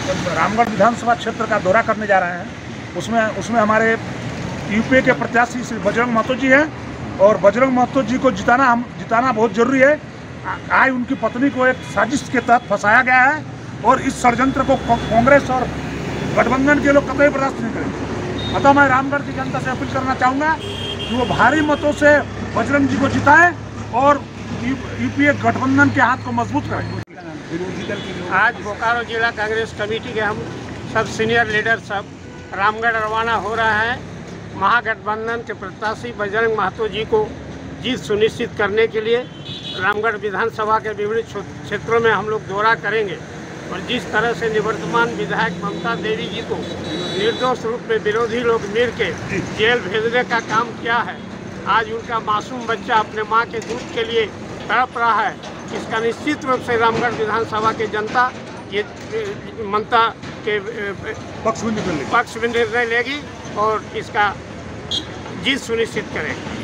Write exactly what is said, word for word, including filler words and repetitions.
रामगढ़ विधानसभा क्षेत्र का दौरा करने जा रहे हैं। उसमें उसमें हमारे यूपी के प्रत्याशी श्री बजरंग महतो जी हैं और बजरंग महतो जी को जिताना हम जिताना बहुत जरूरी है। आज उनकी पत्नी को एक साजिश के तहत फंसाया गया है और इस षड्यंत्र को कांग्रेस और गठबंधन के लोग कतई बर्दाश्त नहीं करेंगे। अतः मैं रामगढ़ की जनता से अपील करना चाहूँगा कि वो भारी मतों से बजरंग जी को जिताएं और यूपीए गठबंधन के हाथ को मजबूत करें। आज बोकारो जिला कांग्रेस कमेटी के हम सब सीनियर लीडर सब रामगढ़ रवाना हो रहा है। महागठबंधन के प्रत्याशी बजरंग महतो जी को जीत सुनिश्चित करने के लिए रामगढ़ विधानसभा के विभिन्न क्षेत्रों में हम लोग दौरा करेंगे और जिस तरह से निवर्तमान विधायक ममता देवी जी को निर्दोष रूप में विरोधी लोग मिल के जेल भेजने का काम किया है, आज उनका मासूम बच्चा अपने मां के दूध के लिए तड़प रहा है। इसका निश्चित रूप से रामगढ़ विधानसभा की जनता ये ममता के पक्ष में निर्णय पक्ष में निर्णय लेगी और इसका जीत सुनिश्चित करेगी।